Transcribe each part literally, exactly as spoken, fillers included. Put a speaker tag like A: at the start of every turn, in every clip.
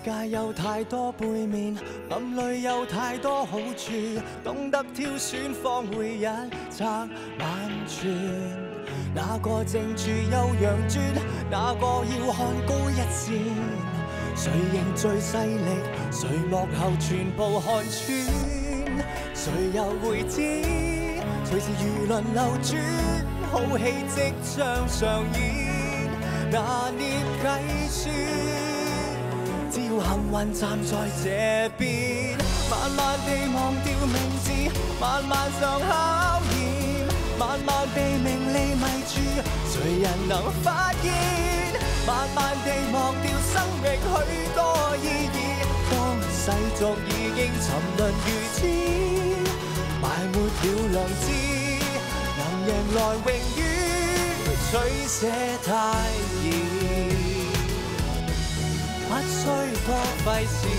A: 界有太多背面，暗裏有太多好處，懂得挑選方會一澤萬全。哪個正處有陽鑽，哪個要看高一線？誰認最犀利，誰幕後全部看穿？誰又會知？隨時輿論流轉，好戲即將上演，拿捏計算。只要幸運站在這邊，慢慢地忘掉名字，慢慢上考驗，慢慢被名利迷住，誰人能發現？慢慢地忘掉生命許多意義，當世俗已經沉淪如此，埋沒了良知，能贏來永遠取捨太易。不需多費事。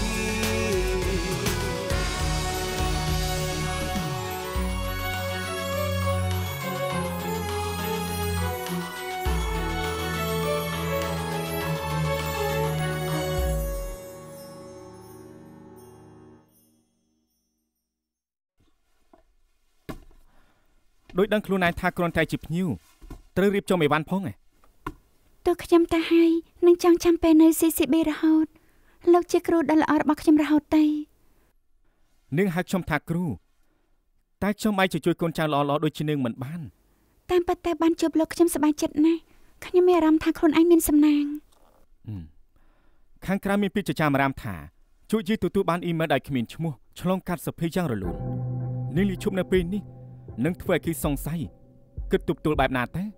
B: ដូចដឹងខ្លួនឯងថាគ្រាន់តែជាភ្ញៀវត្រូវរៀបចំអីវ៉ាន់ផងឯង
C: តើខ្ញុំតាហើយនឹងចង់ចាំពេលនៅ ซี ซี ប៊ី រហូតលោកជាគ្រូដ៏ល្អរបស់ខ្ញុំរហូតទេ
B: នាងហៅខ្ញុំថាគ្រូតែខ្ញុំអាចជួយកូនចៅល្អៗដូចជានាងមិនបាន
C: តាមពិតតែបានជួបលោកខ្ញុំសប្បាយចិត្តណាស់ខ្ញុំមានអារម្មណ៍ថាខ្លួនឯងមានសំណាង
B: ខាងក្រៅមានពាក្យចចាមអារាមថាជួយយីទទួលបានអ៊ីមែលដែលគ្មានឈ្មោះឆ្លងកាត់សភេយ៉ាងរលូននាងលីឈប់នៅពេលនេះនឹងធ្វើឲ្យគេសង្ស័យគិតទប់ទល់បែបណាទេ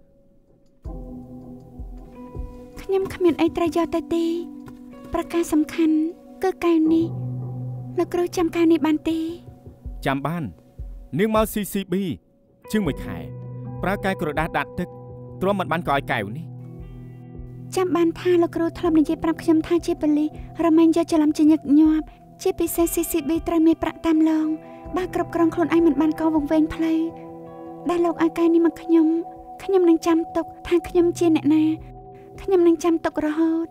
C: ខ្ញុំគ្មានអីត្រូវយកទៅទេប្រការសំខាន់គឺកែវនេះលោកគ្រូចាំកែវនេះបានទេ
B: ចាំបាននាងមក ซี ซี ប៊ី ជាងមួយខែប្រើកែវក្រដាសដាក់ទឹកទ្រាំមិនបានក៏ឲ្យកែវនេះ
C: ចាំបានថាលោកគ្រូធ្លាប់និយាយប្រាប់ខ្ញុំថាជាប៉ូលីសរមែងយកច្រឡំជាញឹកញាប់ជាពិសេស ซี ซี ប៊ី ត្រូវមានប្រាក់តាមឡងបើគ្រប់គ្រងខ្លួនឯងមិនបានកវង្វេងផ្លូវដែលលោកឲ្យកែវនេះមកខ្ញុំខ្ញុំនឹងចាំទុកថាខ្ញុំជាអ្នកណាខ្ញុំនឹងចាំទុករហូត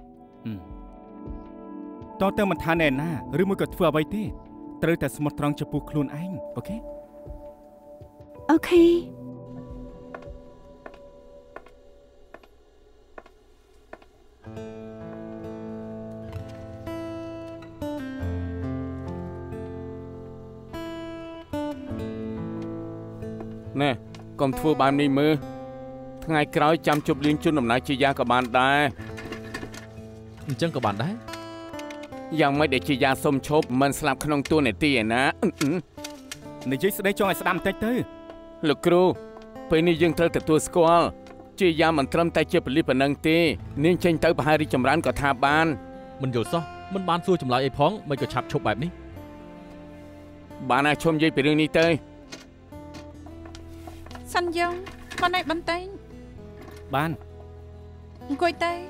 B: តើតើមិនថាអ្នកណាឬមួយក៏ធ្វើអ្វីទេត្រូវតែស្មោះត្រង់ចំពោះខ្លួនឯងអូខេ
C: អូខេ
D: ណែកុំធ្វើបែបនេះមើលថ្ងៃក្រោយចាំជប់លៀងជូនដំណើរជាយ៉ាក៏បានដែរ
E: អញ្ចឹងក៏បានដែរ
D: យ៉ាងម៉េចដែលជាយ៉ាសុំឈប់មិនស្លាប់ក្នុងតួនាទីឯណា
B: និយាយស្ដីចង់ឲ្យស្ដាប់បន្តិចទៅ
D: លោកគ្រូពេលនេះយើងត្រូវទទួលស្គាល់ជាយ៉ាមិនត្រឹមតែជាប៉ូលីសប៉ុណ្ណឹងទេនាងចេញទៅប្រហែលរីចម្រើនក៏ថាបាន
E: មិនយល់សោះមិនបានសួរចម្លើយអីផងមិនក៏ឆាប់ឈប់បែបនេះ
D: បានណាឈុំនិយាយពីរឿងនេះទៅ
F: សាន់យ៉ងបានឯបន្តែង
B: បាន
F: អង្គុយទៅ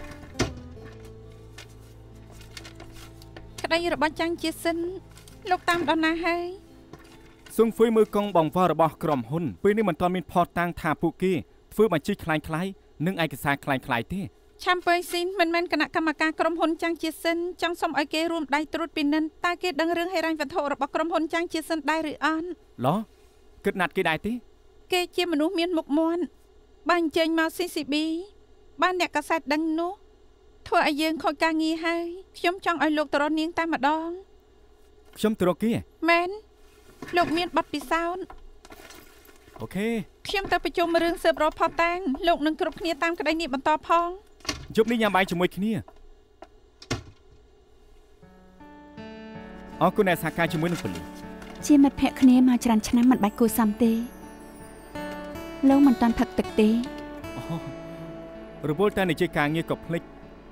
F: ក្តីរបស់ចាំងជាសិនលោកតាមដល់ណាហើយ
B: ស៊ុងហ្វុយមើលកងបងវ៉ារបស់ក្រុមហ៊ុនពេលនេះមិនទាន់មានផតតាំងថាពួកគេធ្វើបញ្ជីខ្លាញ់ខ្លាយនិងឯកសារខ្លាញ់ខ្លាយទេ
F: ឆាំពើស៊ីនមិនមែនគណៈកម្មការក្រុមហ៊ុនចាំងជាសិនចង់សុំឲ្យគេរួមដៃត្រួតពិនិត្យតើគេដឹងរឿងហិរញ្ញវត្ថុរបស់ក្រុមហ៊ុនចាំងជាសិនដែរឬអត់
B: ឡោះគិតណាត់គេដែរទេ
F: គេជាមនុស្សមានមុខមាត់បើអញ្ជើញមក ซี ซี ប៊ី បានអ្នកកាសែតដឹងនោះធ្វើឲ្យយើងខូចការងារហើយខ្ញុំចង់ឲ្យលោកទៅរកនាងតែម្ដង
B: ខ្ញុំទៅរកគេ
F: មែនលោកមានបទពិសោធន៍
B: អូខេ
F: ខ្ញុំទៅប្រជុំរឿងស៊ើបរកផតតាំងលោកនឹងគ្រប់គ្នាតាមក្តីនេះបន្តផង
B: យប់នេះញ៉ាំបាយជាមួយគ្នាអរគុណអ្នកសហការជាមួយនឹងប៉ូលីស
C: ជាមិត្តភក្តិគ្នាមកច្រើនឆ្នាំមិនបាច់គួរសមទេលោកមិនតាន់ផឹកទឹកទេ
B: រវល់តែនិយាយការងារក៏ភ្លេច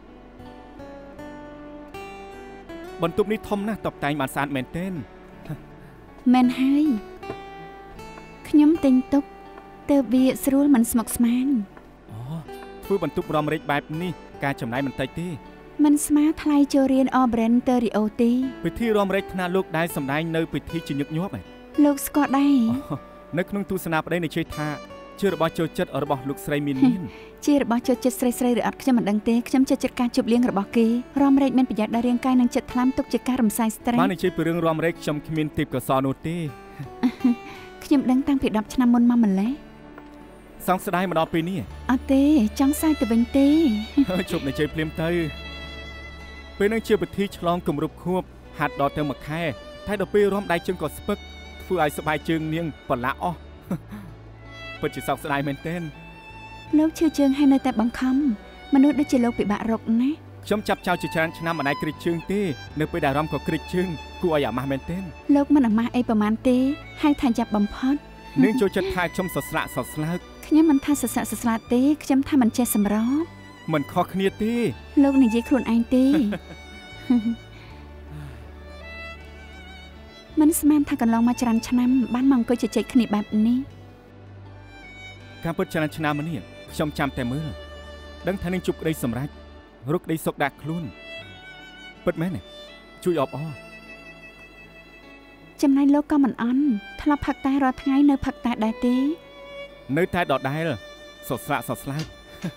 B: បន្ទប់នេះធំណាស់តបតែងបានស្អាតមែនទែន
C: មែនហើយខ្ញុំទិញទុកទៅវាស្រួលមិនស្មុគស្មាញ
B: អូធ្វើបន្ទប់រំរែកបែបនេះការចំណាយមិនតិចទេ
C: មិនស្មើថ្លៃចូលរៀន Obrand Stereo ទេ
B: ពិធីរំរែកថ្នាក់លោកដែលសម្ដែងនៅពិធីជាញឹកញាប់ឯង
C: លោកស្គាល់ដែរ
B: នៅក្នុងទស្សនាបដីនិយាយថាជារបស់ចូលចិត្តរបស់លោកស្រីមានមាន
C: ជារបស់ចូលចិត្តស្រីស្រីឬអត់ខ្ញុំមិនដឹងទេខ្ញុំចូលចិត្តការជប់លៀងរបស់គេរំរែកមានប្រយ័ត្នដល់រាងកាយនិងចិត្តថ្លាមទុកជាការរំសាយស្ត្រេស
B: បាននិយាយពីរឿងរំរែកខ្ញុំគ្មានទេពកោសល្យនោះទេ
C: ខ្ញុំដឹងតាំងពីដប់ឆ្នាំមុនមកម្លេះ
B: សង្ឃស្ដាយមកដល់ពេលនេះ
C: អត់ទេចង់សាយទៅវិញទេ
B: ជប់និយាយភ្លាមទៅពេលនឹងជាពិធីឆ្លងគម្រប់ខួបហាត់ដល់ទៅមួយខែតែដល់ពេលរំដៃជើងក៏ស្ពឹកធ្វើឲ្យស្បែកជើងនាងប្រឡាក់អស់ពិតជាសោកស្ដាយមែនទែន
C: លោកឈឺជើងហើយនៅតែបង្ខំមនុស្សដូចជាលោកពិបាករកណា
B: ខ្ញុំចាប់ចោលជាច្រើនឆ្នាំមិនអាចគ្រិចជើងទេនៅពេលដែលរំក៏គ្រិចជើងគួរឲ្យអាម៉ាស់មែនទែន
C: លោកមិនអាម៉ាស់អីប្រហែលទេហើយថាចាប់បំផុត
B: នាងចូលចិត្តថាខ្ញុំសស្រាក់សស្លើក
C: ខ្ញុំមិនថាសស្រាក់សស្លាកទេខ្ញុំថាមិនចេះសម្រប
B: មិនខុសគ្នាទេ
C: លោកនិយាយខ្លួនឯងទេមិនស្មានថាកន្លងមកច្រើនឆ្នាំបានមកអង្គុយជជែកគ្នាបែបនេះ
B: ការពិតច្រើនឆ្នាំមកនេះខ្ញុំចាំតែមើលដឹងថានឹងជប់ក្តីសម្រេចរកក្តីសុខដាក់ខ្លួនពិតមែនទេជួយអបអរ
C: ចំណែកលោកក៏មិនអន់ធ្លាប់ផឹកតែរាល់ថ្ងៃនៅផឹកតែដែរទេ
B: នៅតែដដែលសស្រាក់សស្លើក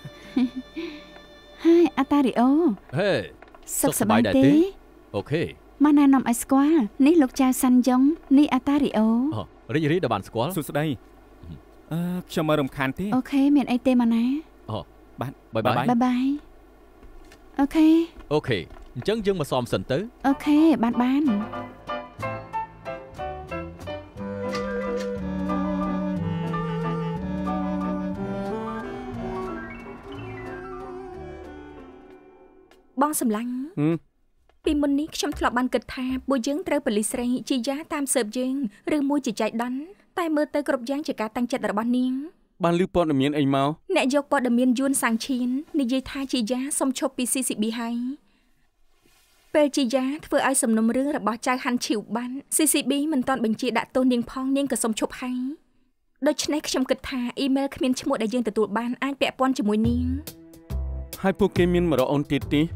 C: ហើយអាតារីអូ
E: ហេ
C: សុខសប្បាយទេ
E: អូខេ
C: មកណែនាំឲ្យស្គាល់នេះលោកចៅសាន់យ៉ុងនេះអាតារីអូ
E: រីករាយដែលបានស្គាល់
B: សួស្ដីអឺខ្ញុំមករំខានទេ
C: អូខេមានអីទេមកណា
E: អូ
B: បាទ
E: បាយបាយ
C: បាយបាយអូខេ
E: អូខេអញ្ចឹងយើងមកសមសិនទៅ
C: អូខេបានបាន
G: បងសម្លាញ់ពីមុននេះខ្ញុំធ្លាប់បានគិតថាពួកយើងត្រូវប៉ូលីសស្រីជាយ៉ាតាមស៊ើបយើងឬមួយជាចៃដន្យតែមើលទៅគ្រប់យ៉ាងជាការតាំងចិត្តរបស់នាង
D: បានឮព័ត៌មានអីមក
G: អ្នកយកព័ត៌មានយួនសាំងឈៀននិយាយថាជាយ៉ាសុំឈប់ពី ស៊ី ស៊ី ប៊ី ហើយពេលជាយ៉ាធ្វើឲ្យសំណុំរឿងរបស់ចៅហាន់ឈីវបាន ស៊ី ស៊ី ប៊ី មិនទាន់បញ្ជាដាក់ទោសនាងផងនាងក៏សុំឈប់ហើយដូច្នេះខ្ញុំគិតថាអ៊ីមែលគ្មានឈ្មោះដែលយើងទទួលបានអាចពាក់ព័ន្ធជាមួយនាង
D: ហើយពួកគេមានមករកអូនទៀតទេ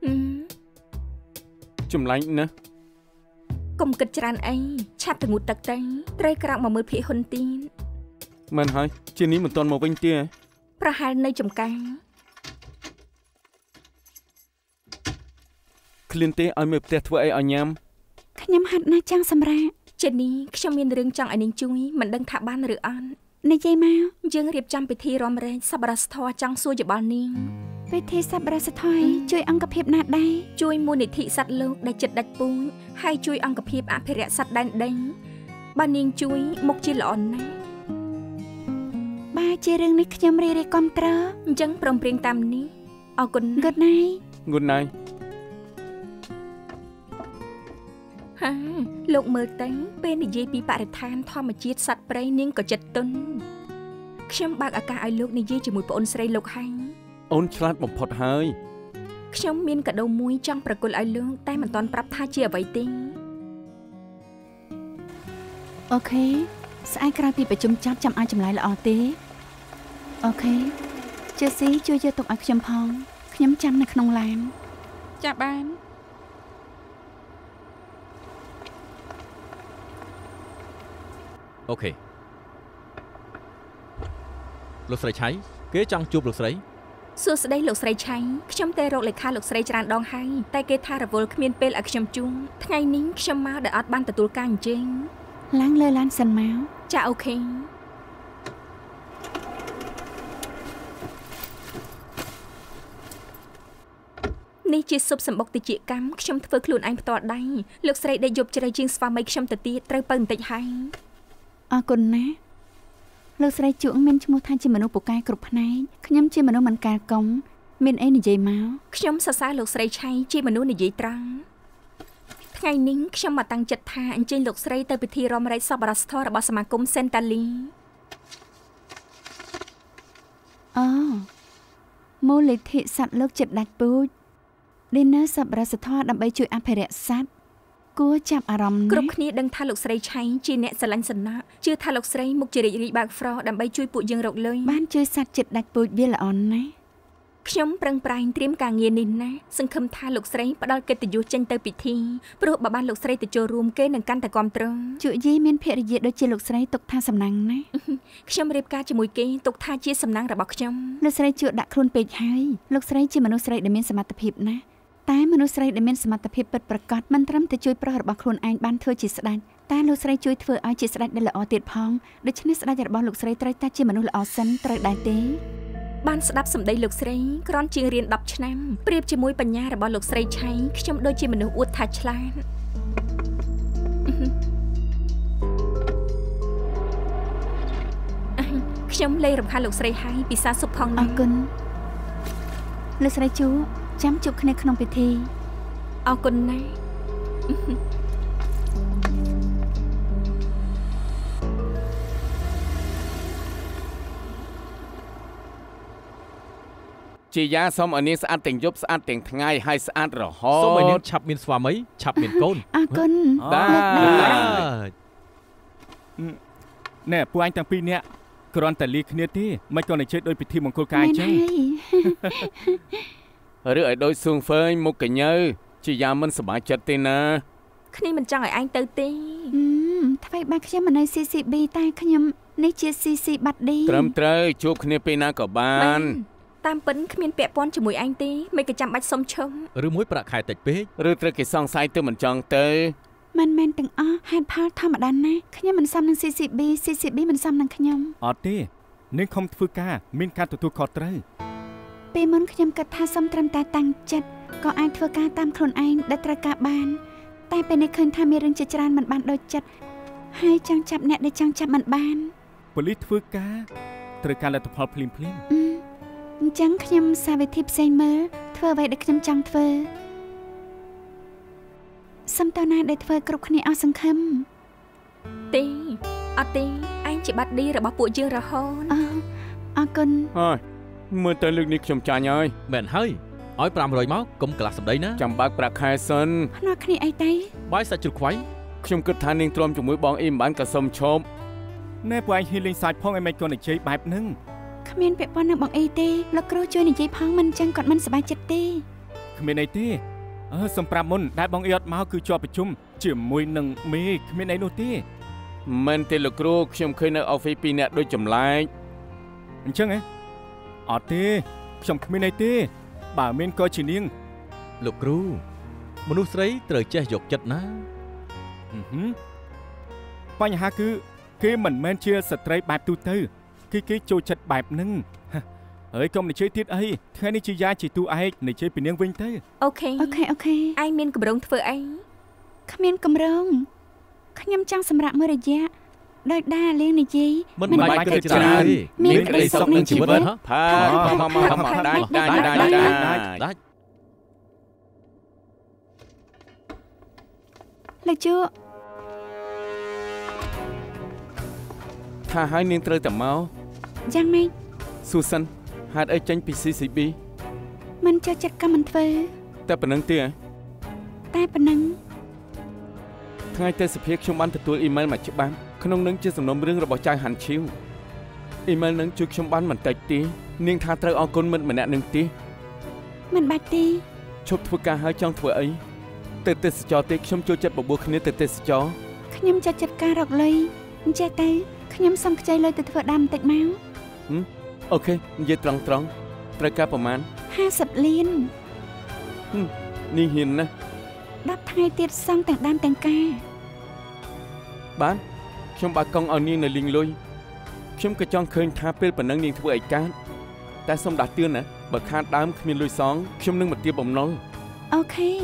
D: ចម្លាញ់ណាស់
G: កុំគិតច្រើនអីឆាប់ទៅងូតទឹកទៅត្រូវក្រាកមកមើលភាគហ៊ុនទីន
D: មិនហើយជានេះមិនទាន់មកវិញទេ
G: ប្រហែលនៅចំការ
D: ឃ្លានទេឲ្យមើលផ្ទះធ្វើអីឲ្យញ៉ាំ
C: ខ្ញុំហាត់ណាស់ចង់សម្រាក
G: ជានេះខ្ញុំមានរឿងចង់ឲ្យនាងជួយមិនដឹងថាបានឬអត់
C: និយាយមក
G: យើងរៀបចំពិធីរំលែកសប្បុរសធម៌ចង់សួរយោបល់នាង
C: ពិធីសប្បុរសធម៌ជួយអង្គភាពណាស់ដែរ
G: ជួយមូលនិធិសត្វលោកដែលចិត្តដាច់ពូជហើយជួយអង្គភាពអភិរក្សសត្វដែនដីបើនាងជួយមុខជាល្អណាស់
C: បើជារឿងនេះខ្ញុំរីរីគាំទ្រ
G: អញ្ចឹងព្រមព្រៀងតាមនេះអរគុណ
C: Good night
D: Good night
G: ហាលោកមើលទៅពេលនិយាយពីបរិស្ថានធម្មជាតិសត្វព្រៃនាងក៏ចិត្តទន់ខ្ញុំបើកឱកាសឲ្យលោកនិយាយជាមួយប្អូនស្រីលោកហើយ
D: អូនឆ្លាតបំផុតហើយ
G: ខ្ញុំមានកាដូមួយចង់ប្រគល់ឲ្យលោកតែមិនទាន់ប្រាប់ថាជាអ្វីទេ
C: អូខេស្អែកក្រោយពីប្រជុំចប់ចាំឲ្យចម្លើយល្អទេអូខេជេស៊ីជួយយកទុកឲ្យខ្ញុំផងខ្ញុំចាំនៅក្នុងឡាន
F: ចាបាន
E: អូខេលោកស្រីឆៃគេចង់ជួបលោកស្រី
G: សួស្តីលោកស្រីឆៃខ្ញុំតែរកលេខាលោកស្រីច្រើនដងហើយតែគេថារវល់គ្មានពេលឲ្យខ្ញុំជួបថ្ងៃនេះខ្ញុំមកដែលអត់បានទទួលការអញ្ជើញ
C: ឡើងលើឡានសិនមក
G: ចាអូខេនេះជាស៊ុបសម្បុកតិចកម្មខ្ញុំធ្វើខ្លួនឯងផ្ទាល់ដៃលោកស្រីដេកយប់ជ្រៅជាងស្វាមីខ្ញុំទៅទៀតត្រូវបើបន្តិចហើយ
C: អរគុណណាលោកស្រីជួងមានឈ្មោះថាជាមនុស្សពូកែគ្រប់ផ្នែកខ្ញុំជាមនុស្សមិនកាលកុំមានអីនិយាយមក
G: ខ្ញុំសរសើរលោកស្រីឆៃជាមនុស្សនិយាយត្រង់ថ្ងៃនេះខ្ញុំមកតាំងចិត្តថាអញ្ជើញលោកស្រីទៅពិធីរំលែកសប្បុរសធម៌របស់សមាគមសេនតាលី
C: អូមូលនិធិសត្វលោកចិត្តដាច់ពូជ Dinner សប្បុរសធម៌ដើម្បីជួយអភិរក្សសត្វគួរចាប់អារម្មណ៍
G: គ្រប់គ្នាដឹងថាលោកស្រីឆៃជាអ្នកស្រឡាញ់សំណាក់ជឿថាលោកស្រីមុខជារីករាយបើកហ្វ្រដើម្បីជួយពួកយើងរកលុយ
C: បានជួយសត្វចិត្តដាច់ពូជវាល្អណាស់
G: ខ្ញុំប្រឹងប្រែងត្រៀមការងារនេះណាសង្ឃឹមថាលោកស្រីផ្ដល់កិត្តិយសចេញទៅពិធីព្រោះបើបានលោកស្រីទៅចូលរួមគេនឹងកាន់តែគាំទ្រ
C: ជក់យីមានភរិយាដូចជាលោកស្រីទុកថាសំណាងណា
G: ខ្ញុំរៀបការជាមួយគេទុកថាជាសំណាងរបស់ខ្ញុំ
C: លោកស្រីជក់ដាក់ខ្លួនពេកហើយលោកស្រីជាមនុស្សស្រីដែលមានសមត្ថភាពណាស់តែមនុស្សស្រីដែលមានសមត្ថភាពពិតប្រាកដមិនត្រឹមតែជួយប្រុសរបស់ខ្លួនឯងបានធ្វើជាស្ដេចតែលោកស្រីជួយធ្វើឲ្យជាស្ដេចដែលល្អទៀតផងដូច្នេះស្ដេចរបស់លោកស្រីត្រូវតែជាមនុស្សល្អសិនត្រូវដែរទេ
G: បានស្ដាប់សម្ដីលោកស្រីក្រនជាងរៀនដប់ឆ្នាំប្រៀបជាមួយបញ្ញារបស់លោកស្រីឆៃខ្ញុំដូចជាមនុស្សអួតថាឆ្លាតខ្ញុំលែងរំខានលោកស្រីហើយពិសាសុខផង
C: អរគុណលោកស្រីជួចាំជួបគ្នាក្នុងពិធី
G: អរគុណណាស់
D: ជាយ៉ាសូមឲ្យនាងស្អាតទាំងយប់ស្អាតទាំងថ្ងៃហើយស្អាតរហូត
E: សូមឲ្យនាងឆាប់មានស្វាមីឆាប់មានកូន
C: អរគុណ
D: បាទ
B: ណែពួកអញទាំងពីរនាក់គ្រាន់តែលីគ្នាទេមិនក៏នឹងជិះដោយពិធីមង្គលការអញ្ចឹង
D: ឬឲ្យដូចសួងហ្វេងមុខកញើជាយ៉ាមិនសប្បាយចិត្តទេណា
G: គ្នាមិនចង់ឲ្យឯងទៅទេ
C: ថ្មីបាទខ្ញុំមិននៅ ซี ซี ប៊ី តែខ្ញុំនេះជា ซี ซี បាត់ឌី
D: ត្រឹមត្រូវជួបគ្នាពេលណាក៏បាន
G: តាមពិនគ្មានពាក់ព័ន្ធជាមួយឯងទេមិនក៏ចាំបាច់សុំឈុំ
E: ឬមួយប្រាក់ខែតិចពេក
D: ឬត្រូវគេសង្ស័យទៅមិនចង់ទៅ
C: មិនមែនទាំងអស់ហេតុផលធម្មតាណាខ្ញុំមិនសមនឹង ซี ซี ប៊ី ซี ซี ប៊ី មិនសមនឹងខ្ញុំ
B: អត់ទេនាងខំធ្វើការមានការទទួលខុសត្រូវ
C: ពេលមុនខ្ញុំគិតថាសុំត្រឹមតែតាំងចិត្តក៏អាចធ្វើការតាមខ្លួនឯងដែលត្រូវការបានតែពេលនេះឃើញថាមានរឿងជាច្រើនមិនបានដូចចិត្តហើយចង់ចាប់អ្នកដែលចង់ចាប់មិនបាន
B: ប៉ូលីសធ្វើការត្រូវការលទ្ធផលភ្លាមភ្លាម
C: អញ្ចឹងខ្ញុំសាវិធីផ្សេងមើលធ្វើអ្វីដែលខ្ញុំចង់ធ្វើសំតើណាដែលធ្វើគ្រប់គ្នាអស់សង្ឃឹម
G: ទេអត់ទេឯងជាបាត់ឌីរបស់ពួកយើងរហូត
C: អឺអរគុណ
D: ហើយមើលទៅលើកនេះខ្ញុំចាញ់ហើយ
E: មែនហើយឲ្យប្រាំរយមកកុំក្លាស់សម្ដីណា
D: ចាំបើកប្រាក់ខែសិន
C: ភ្នាល់គ្នាអីទេ
E: បាយសាច់ជ្រូកខ្វៃ
D: ខ្ញុំគិតថានាងទ្រាំជាមួយបងអ៊ីមិនបានក៏សុំឈប់
B: ណែពួកឯងហ៊ានលេងសាច់ផងឯមិនក៏និយាយបែបហ្នឹង
C: គ្មានពាក់ព័ន្ធនឹងបងអ៊ីទេលោកគ្រូជួយនិយាយផងមិនចឹងគាត់មិនសប្បាយចិត្តទេ
B: គ្មានអីទេអឺសំប្រាប់មុនដែលបងអ៊ីអត់មកគឺជាប់ប្រជុំជាមួយនឹងមេគ្មានអីនោះទេ
D: មិនទេលោកគ្រូខ្ញុំឃើញនៅអอฟហ្វិសពីរនាក់ដូចចម្លែក
B: អញ្ចឹងហ៎អត់ទេខ្ញុំគ្មានអីទេបើមានក៏ជានាង
E: លោកគ្រូមនុស្សស្រីត្រូវចេះយកចិត្តណា
B: បញ្ហាគឺគេមិនមែនជាស្ត្រីបែបទូទៅគេគេចូលចិត្តបែបហ្នឹងហើយកុំនិយាយទៀតអីថ្ងៃនេះជាយ៉ាជាទូឯកនិយាយពីនាងវិញទៅ
G: អូខេ
C: អូខេអូខេ
G: ឯងមានកម្រងធ្វើអី
C: គ្មានកម្រងខ្ញុំចង់សម្រាប់មួយរយៈដោយដាលៀងនិយាយ
E: មិនបាច់គិតច្រើន
C: មានក្តីសុខនឹងជីវិត
D: ផាផាដាច់ដាច់ដាច់ដាច់
C: លោកជូ
D: ថាឲ្យនាងត្រូវតែមក
C: យ៉ាងម៉េច
D: ស៊ូសិនហេតុអីចេញពី ซี ซี ប៊ី
C: មិនចូលចិត្តក៏មិនធ្វើ
D: តែប៉ុណ្្នឹងទេ
C: តែប៉ុណ្្នឹង
D: ថ្ងៃទេសភាខ្ញុំបានទទួលអ៊ីមែលមកច្បាស់ក្នុងនឹងជាសំណុំរឿងរបស់ចៅហាន់ឈីវអ៊ីមែលនឹងជួយខ្ញុំបានបន្តិចទេនាងថាត្រូវអរគុណមិត្តម្នាក់នឹងទេ
C: មិនបាច់ទេ
D: ឈប់ធ្វើការហើយចង់ធ្វើអីទៅទេសចរទេខ្ញុំចូលចិត្តបបួលគ្នាទៅទេសចរ
C: ខ្ញុំចាត់ចិត្តការរកលុយអញ្ចេះទៅខ្ញុំសុំខ្ចីលុយទៅធ្វើដើមបន្តិចមក
D: អូខេនិយាយត្រង់ត្រង់ត្រូវការប្រមាណ
C: ห้าสิบលាន
D: នេះហ៊ានណាស់
C: ដប់ថ្ងៃទៀតសងទាំងដើមទាំងការ
D: បានខ្ញុំបើកកង់ឲ្យនាងនៅលីងលុយខ្ញុំក៏ចង់ឃើញថាពេលប៉ុណ្ណឹងនាងធ្វើអីកើតតែសូមដាស់តឿនណាបើខាតដើមគ្មានលុយសងខ្ញុំនឹងមកទាបបំណុល
C: អូខេ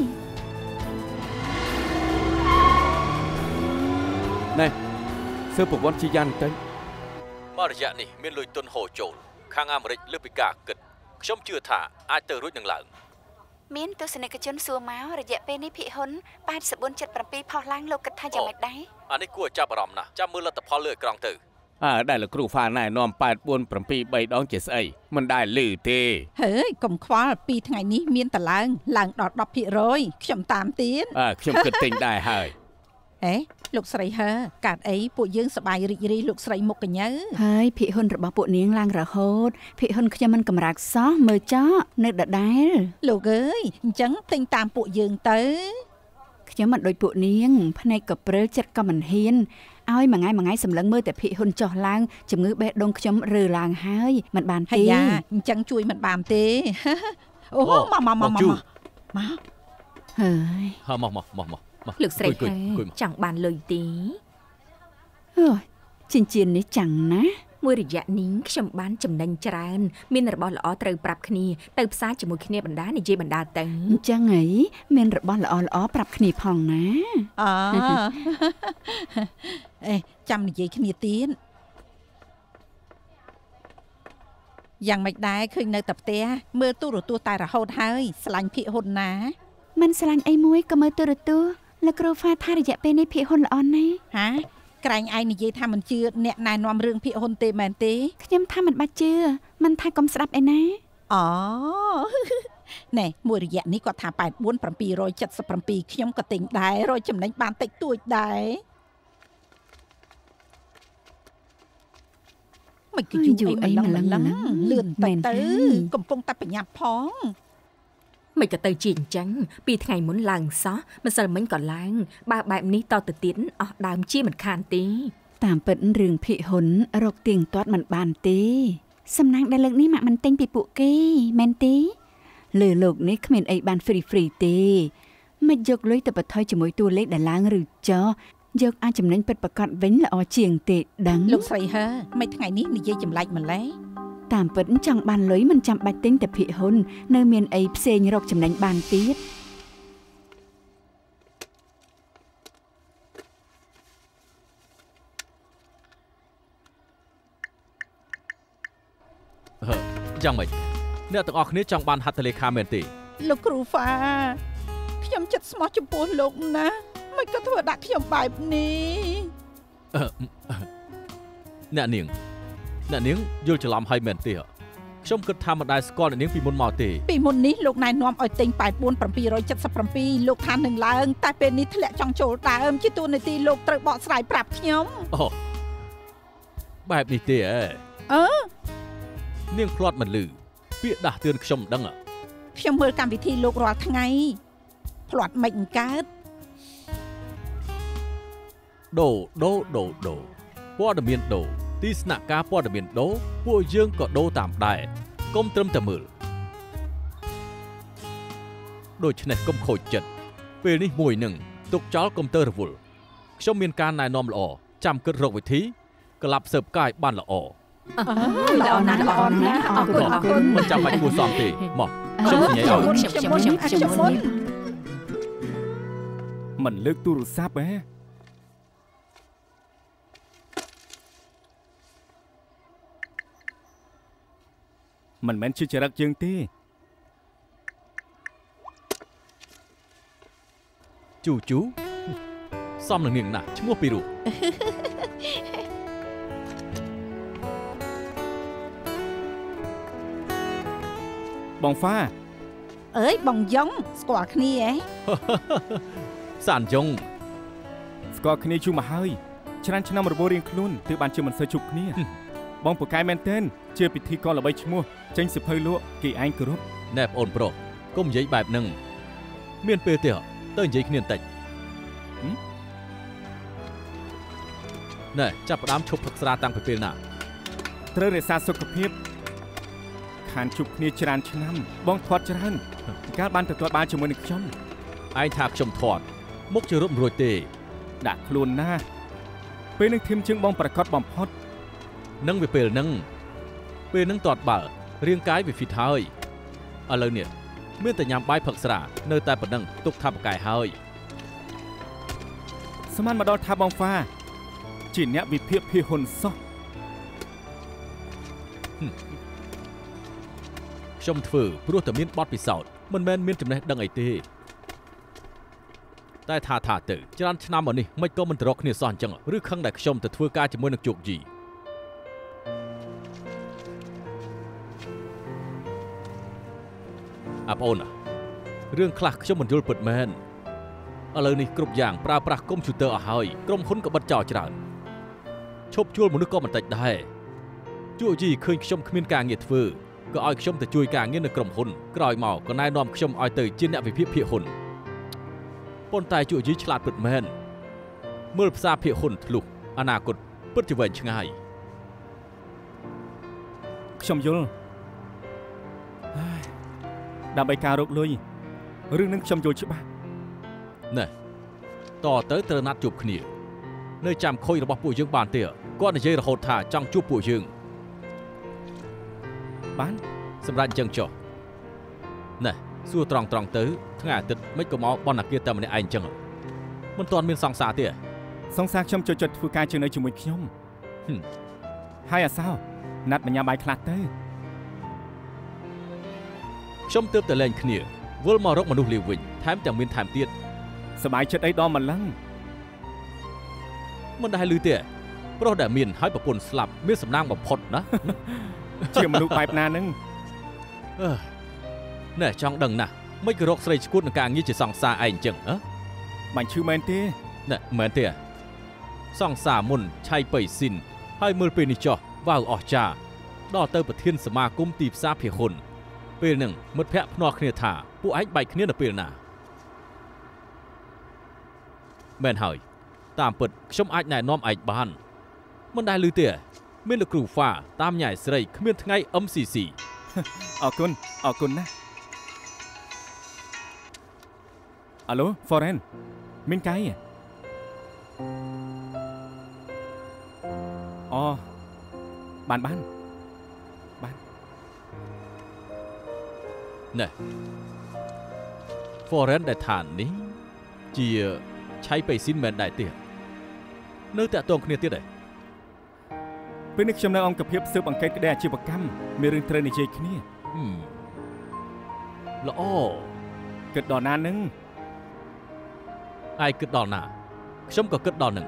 D: ណែសើប្រវត្តិជាយ៉ាងទៅ
E: មករយៈនេះមានលុយទុនហូរចូលខាងអាមេរិកលើពីការគិតខ្ញុំជឿថាអាចទៅរួចនឹងឡើង
C: មានទស្សនិកជនសួរមករយៈពេលនេះភិហ៊ុន 八十四 七十七 ផុសឡើងលោកគិតថាយ៉ាងម៉េចដែរ
E: អានេះគួរចាប់អារម្មណ៍ណាស់ចាំមើលលទ្ធផលលើអេក្រង់ទៅ
D: អើដែលលោកគ្រូហ្វាណែនាំ 八 4 7 3 ដងជាស្អីមិនដែលលឺទេ
F: ហើយកុំខ្វល់ពីថ្ងៃនេះមានតឡើងឡើងដល់ ដប់ភាគរយ ខ្ញុំតាមទៀត
D: អើខ្ញុំគិតទិញដែរហើយ
F: ហេលោកស្រីហើកាត់អីពួកយើងសប្បាយរីករាយលោកស្រីមុខកញ្ញើ
C: ហើយភិហ៊ុនរបស់ពួកនាងឡើងរហូតភិហ៊ុនខ្ញុំមិនកម្រើកសោះមើលចោនៅដដែល
F: លោកអើយអញ្ចឹងទិញតាមពួកយើងទៅ
C: ខ្ញុំមិនដូចពួកនាងភ្នែកក៏ព្រើលចិត្តក៏មិនហ៊ានឲ្យមួយថ្ងៃមួយថ្ងៃសម្លឹងមើលតែភិហ៊ុនចុះឡើងជំងឺបេះដូងខ្ញុំរើឡើងហើយមិនបានទេ
F: យ៉ាអញ្ចឹងជួយមិនបានទេអូមកមកមកមកមក
C: ហើយ
E: ហ่าមកមកមកមក
G: លោកស្រីចង់បានលុយទេ
C: អូចិញ្ចៀននេះចាំងណា
G: មួយរយៈនេះខ្ញុំបានចំណេញច្រើនមានរបស់ល្អត្រូវប្រាប់គ្នាទៅផ្សារជាមួយគ្នាបណ្ដានិយាយបណ្ដាទៅ
C: អញ្ចឹងហីមានរបស់ល្អល្អប្រាប់គ្នាផងណា
F: អអេចាំនិយាយគ្នាទៀតយ៉ាងម៉េចដែរឃើញនៅតែផ្ទះមើលទូរទស្សន៍តែរហូតហើយស្លាញ់ភិហ៊ុនណា
C: មិនស្លាញ់អីមួយក៏មើលទូរទស្សន៍លោកគ្រូហ្វាថារយៈពេលនេះភិហ៊ុនល្អណាស់
F: ហាក្រែងឯងនិយាយថាមិនជឿអ្នកណែនាំរឿងភិហ៊ុនទេមែនទេ
C: ខ្ញុំថាមិនបាច់ជឿមិនថាកុំស្ដាប់ឯណា
F: អូណែមួយរយៈនេះគាត់ថាប៉ែតបួន 777ខ្ញុំក៏ទិញដែររយចំណេញបានតិចតួចដែរមិនគិតយូរអីម្លឹងម្លឹងលឿនតែទៅកំពុងតែប្រញាប់ផង
G: មិនក៏ទៅជាអញ្ចឹងពីថ្ងៃមុនឡើងសោះម្សិលមិញក៏ឡើងបើបែបនេះតទៅទៀតអស់ដើមជាមិនខានទេ
C: តាមពិតរឿងភិហ៊ុនរកទៀងទាត់មិនបានទេសំណាងដែលលើកនេះម៉ាក់មិនទិញពីពួកគេមែនទេលើលោកនេះគ្មានអីបានហ្វ្រីហ្វ្រីទេមិនយកលុយទៅបន្ថយជាមួយតួលេខដែលឡើងឬចោយកអាចចំណេញពិតប្រាកដវិញល្អជាងទេដឹង
F: លោកស្រីហើមិនថ្ងៃនេះនិយាយចម្លែកម្លេះ
C: តាមពិតចង់បានលុយមិនចាំបាច់ទិញតែភិហ៊ុននៅមានអីផ្សេងរកចំណេញបានទៀត
E: ហឺយ៉ាងម៉េចអ្នកទាំងអស់គ្នាចង់បានហត្ថលេខាមែនទេ
F: លោកគ្រូហ្វាខ្ញុំចិត្តស្មោះចំពោះលោកណាមិនក៏ធ្វើដាក់ខ្ញុំបែបនេះ
E: អ្នកនាងអ្នកនាងយល់ច្រឡំហើយមែនទេខ្ញុំគិតថាមិនដែលស្គាល់អ្នកនាងពីមុនមកទេ
F: ពីមុននេះលោកណែនាំឲ្យទិញប៉ែតបួន 777លោកថានឹងឡើងតែពេលនេះធ្លាក់ចង់ចូលដើមជាទូនាទីលោកត្រូវបកស្រាយប្រាប់ខ្ញុំ
E: អូបែបនេះទេអើ
F: អឺ
E: នាងភ្លាត់មិនលឺពាក្យដាស់តឿនខ្ញុំមិនដឹង
F: ខ្ញុំមើលកម្មវិធីលោករាល់ថ្ងៃភ្លាត់មិនកើត
E: ដូដូដូដូព័ត៌មានដូទីស្នាក់ការព័ត៌មានដូពួកយើងក៏ដូតាមដែរកុំត្រឹមតែមើលដូច្នេះកុំខូចចិត្តពេលនេះមួយនឹងទុកចោលកុំទៅរវល់ខ្ញុំមានការណែនាំល្អចាំគិតរកវិធីក្លាប់ស៊ើបកាយបានល្អ
F: ល្អណាស់ល្អណាស់អរគុណអរគុណ
E: មិនចាំបាច់គួរសមទេមកខ្ញុំសញ្ញាឲ្យ
F: ខ្ញុំខ្ញុំខ្ញុំមុន
B: មិនលើកទូរស័ព្ទហ៎មិនមែនជាចរិតយើងទេ
E: ជូជូសំនឹងនាងណាស់ឈ្មោះពីរោះ
B: បងហ្វា
F: អើយបងយ៉ងស្គាល់គ្នាហ៎
E: សានយ៉ង
B: ស្គាល់គ្នាយូរមកហើយច្រើនឆ្នាំរវល់រៀងខ្លួនទើបបានជាមិនសូវជួបគ្នាបងពូកែមែនទែនជាពិធីករល្បីឈ្មោះចេញសិភៅលក់គេឯងគោរព
E: ណែបងអូនប្រុសកុំនិយាយបែបហ្នឹងមានពេលទេទៅនិយាយគ្នាបន្តិចណែចាប់ផ្ដើមឈប់ផឹកស្រាតាំងពីពេលណា
B: ត្រូវរក្សាសុខភាពខានជួបគ្នាច្រើនឆ្នាំបងធាត់ច្រើនកាលបានទទួលបានជាមួយនឹងខ្ញុំ
E: ឯងថាខ្ញុំធាត់មុខជារត់មិនរួចទេ
B: ដាក់ខ្លួនណាពេលនឹងធៀមជើងបងប្រកាសបំផុត
E: នឹងវាពេលហ្នឹងពេលហ្នឹងទាត់បើរាងកាយវាហ្វីតហើយឥឡូវនេះមានតែញ៉ាំបាយផឹកស្រានៅតែប៉ុណ្ណឹងទុកថាបកាយហើយ
B: ស្មានមកដល់ថាបងហ្វាជាអ្នកវិភាគភិហ៊ុនសោះ
E: ខ្ញុំធ្វើព្រោះតែមានបទពិសោធន៍មិនមែនមានចំណេះដឹងអីទេតែថាថាទៅច្រើនឆ្នាំមកនេះមិនក៏មិនត្រកគ្នាសោះអញ្ចឹងឬខឹងដែលខ្ញុំទៅធ្វើការជាមួយនឹងជោគជីអាប់អូនរឿងខ្លះខ្ញុំមិនយល់ពិតមែនឥឡូវនេះគ្រប់យ៉ាងប្រើប្រាស់កុំព្យូទ័រអស់ហើយក្រុមហ៊ុនក៏បិទចោលច្រើនឈប់ជួលមនុស្សក៏បន្តិចដែរជួជីឃើញខ្ញុំគ្មានការងារធ្វើក៏ឲ្យខ្ញុំទៅជួយការងារនៅក្រុមហ៊ុនក្រោយមកក៏ណែនាំខ្ញុំឲ្យទៅជាអ្នកវិភាគភាគហ៊ុនប៉ុន្តែជួជីឆ្លាតពិតមែនមើលផ្សារភាគហ៊ុនធ្លុះអនាគតពិតជាវែងឆ្ងាយ
B: ខ្ញុំយល់ដើម្បីការរកលុយរឿងនឹងខ្ញុំយល់ច្បាស់
E: ណែតទៅត្រូវណាត់ជួបគ្នានៅចាំខុយរបស់ពួកយើងបានទេគាត់និយាយរហូតថាចង់ជួបពួកយើង
B: បាន
E: សម្រាប់អញ្ចឹងចុះណែសួរត្រង់ត្រង់ទៅថ្ងៃអាទិត្យមិនក៏មកបណ្ណាគារតែម្នាក់ឯងអញ្ចឹងមិនទាន់មានសង្សារទេស
B: ង្សារខ្ញុំចូលចិត្តធ្វើការជាមួយជាមួយខ្ញុំហើយអាសោណាត់បញ្ញាបាយខ្លះទៅ
E: ខ្ញុំទើបតែលែងគ្នាវិលមករកមនុស្សលាវវិញថែមទាំងមានថែមទៀត
B: សบายចិត្តអីដល់ម្លឹង
E: មិនដែលឮទេប្រុសដែលមានហើយប្រពន្ធស្លាប់មានសំណាងបំផុតណា
B: ជាមនុស្សបែបណានឹង
E: អឺណែចង់ដឹងណាស់មិនក៏រកស្រីឈួតនឹងការងារជាសង្សារឯងអញ្ចឹងហ៎
B: បាញ់ឈឺមែនទេ
E: ណែមែនទេសង្សារមុនឆៃបៃស៊ីនហើយមើលពេលនេះចោះវ៉ាវអស់ចាដល់ទៅប្រធានសមាគមទីផ្សារភាគហ៊ុនពេលហ្នឹងមិត្តភ័ក្តិភ្នាល់គ្នាថាពួកឯងបែកគ្នានៅពេលណាមែនហើយតាមពិតខ្ញុំអាចណែនាំឯងបានមិនដែលឮទេមានលោកគ្រូហ្វាតាមញ៉ៃស្រីគ្មានថ្ងៃ អឹម ស៊ី ស៊ី
B: អរគុណអរគុណណាអាឡូ Foreign មានកាយអូបានបានបាន
E: ណែ Foreign ដែលឋាននេះជាឆៃបៃស៊ីនមែនដែរទេនៅតាក់ទងគ្នាទៀតទេ
B: ពេលនេះខ្ញុំនៅអង្គភាពស៊ើបអង្កេតក្តីអាជីវកម្មមានរឿងត្រូវនិយាយគ្នា
E: ល្អ
B: គិតដល់ណានឹង
E: ឯងគិតដល់ណាខ្ញុំក៏គិតដល់នឹង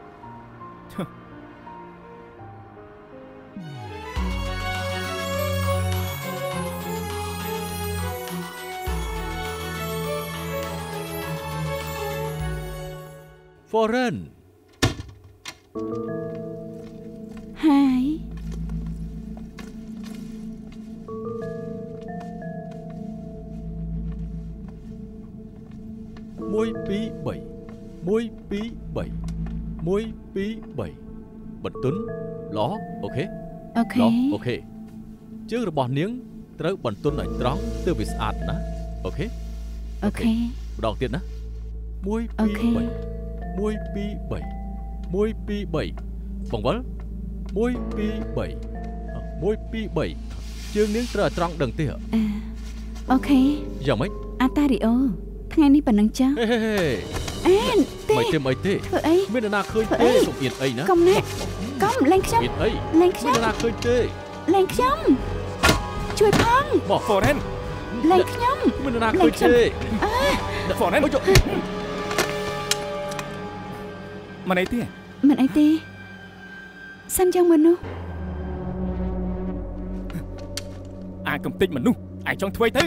E: Foreign
C: ហើយ
E: មួយពីរបីមួយពីរបីមួយពីរបីបន្ទន់ល្អអូខេ
C: អូខេ
E: អូខេជើងរបស់នាងត្រូវបន្ទន់ឲ្យត្រង់ទើបវាស្អាតណាអូខេ
C: អូខេ
E: ម្ដងទៀតណាមួយពីរបីមួយពីរបីមួយពីរបីបង្វិលមួយពីរបីមួយពីរបីជើងនាងត្រូវឲ្យត្រង់ដឹងទេ
C: អូខេ
E: យ៉ាងម៉េច
C: អាតារីអូថ្ងៃនេះប៉ុណ្ណឹងចា
E: ហេហេ
C: អេនទេ
E: មិនទេមិនទេ
C: ធ្វើអី
E: មាននរណាឃើញទេសុំអៀនអីណា
C: កុំណែកុំលេងខ្ញុំ
E: អៀនអី
C: លេងខ្ញុំ
E: មាននរណាឃើញទេ
C: លេងខ្ញុំជួយផង
B: មក Foreign
C: លេងខ្ញុំ
E: មាននរណាឃើញទេ
C: អ
B: ឺ Foreign មិនអីទេ
C: មិនអីទេសិនយ៉ាងមនុស្ស
B: អាកំតិចមនុស្សឯងចង់ធ្វើទៅ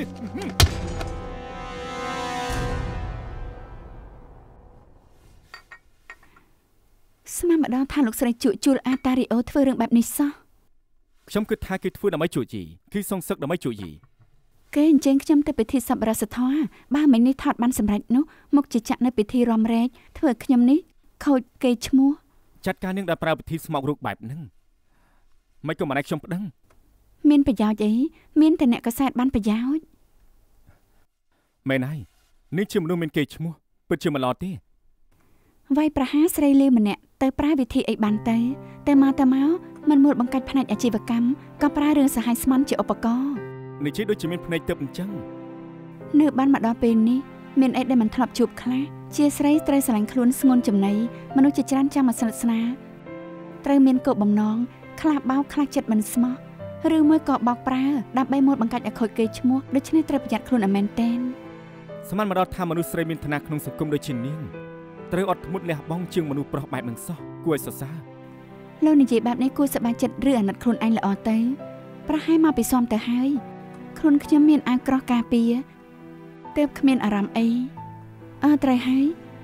C: ស្មានម្ដងថាលោកស្រីជក់ជួលអាតារីអូធ្វើរឿងបែបនេះសោះ
B: ខ្ញុំគិតថាគេធ្វើដើម្បីជក់ជីគឺសងសឹកដើម្បីជក់ជី
C: គេអញ្ជើញខ្ញុំទៅពិធីសប្បុរសធម៌បើមិញនេះថតបានសម្រេចនោះមកជាចាក់នៅពិធីរំរែកធ្វើឲ្យខ្ញុំនេះខូចគេឈ្មោះ
B: ចាត់ការនឹងដែលប្រើពិធីស្មោករូបបែបហ្នឹងមិនក៏មិនឲ្យខ្ញុំប្តឹង
C: មានប្រយោជន៍អីមានតែអ្នកកសែតបានប្រយោជន៍
B: មែនហើយនេះជាមនុស្សមានគេឈ្មោះពិតជាមិនល្អទេ
C: វាយប្រហារស្រីលាម្នាក់ទៅប្រើវិធីអីបានទៅតែមកតែមកមិនមួលបង្កាច់ផ្នែកអាជីវកម្មក៏ប្រើរឿងសហាយស្មន់ជាឧបករណ៍
B: នេះជាដូចជាមានភ្នែកទើបអញ្ចឹង
C: នៅបានមកដល់ពេលនេះមានអីដែលមិនធ្លាប់ជួបខ្លះជាស្រីត្រូវស្រឡាញ់ខ្លួនស្ងួនចំណៃមនុស្សជាច្រើនចាំមកស្និទ្ធស្នាលត្រូវមានគោលបំណងខ្លះបោកខ្លះចិត្តមិនស្មោះឬមួយក៏បោកប្រើដើម្បីមួលបង្កាច់ឲ្យខូចគេឈ្មោះដូច្នេះត្រូវប្រយ័ត្នខ្លួនឲ្យមែនទែន
B: ស្មានមកដល់ថាមនុស្សស្រីមានឋានៈក្នុងសង្គមដូចជានាងត្រូវអត់ធ្មត់លះបង់ជាងមនុស្សប្រុសបែបនឹងសោះគួរឲ្យសរសើរ
C: លោកនិយាយបែបនេះគួរសប្បាយចិត្តឬអាណិតខ្លួនឯងល្អទៅប្រហែលមកពីស៊ាំទៅហើយខ្លួនខ្ញុំមានអាវក្រោះការពារទើបគ្មានអារម្មណ៍អីអើត្រូវហើយ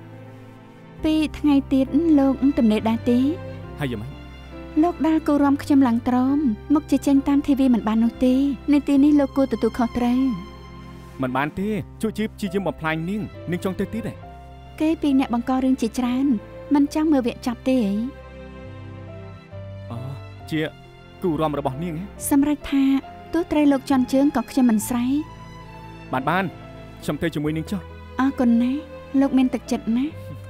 C: ពីថ្ងៃទៀតលោកទំនេរដែរទេ
B: ហើយយ៉ាងម៉េច
C: លោកដាល់គូរំខ្ញុំឡើងត្រមមកជជែកតាមធីវីមិនបាននោះទេនៅទីនេះលោកគួរទទួលខុសត្រូវ
B: មិនបានទេជួយជីបជាជាបំផ្លាញនាងនាងចង់ទៅទៀតទេ
C: គេពីអ្នកបង្ករឿងជាច្រើនមិនចង់មើលវគ្គចាប់ទេអី
B: អូជាគូរំរបស់នាងហ៎
C: សម្រាប់ថាទោះត្រូវលោកចន់ជើងក៏ខ្ញុំមិនស្រ័យ
B: បានបានខ្ញុំទៅជាមួយនាងចុះ
C: អរគុណណាស់លោកមានទឹកចិត្តណាស់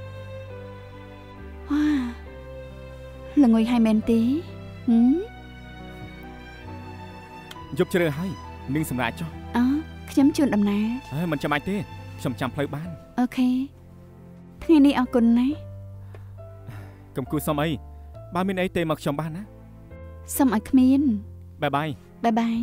C: វ៉ាល្ងុយហើយមែនទេហឹម
B: យប់ជ្រៅហើយនាងសម្រាប់ចុះ
C: អឺខ្ញុំជូនដំណើរ
B: អើមិនចាំបាច់ទេខ្ញុំចាំផ្លូវបាន
C: អូខេថ្ងៃនេះអរគុណណាស់
B: កុំគូសុំអីបើមានអីទេមកខ្ញុំបានណា
C: សុំឲ្យគ្មាន
B: បាយបាយ
C: បាយបាយ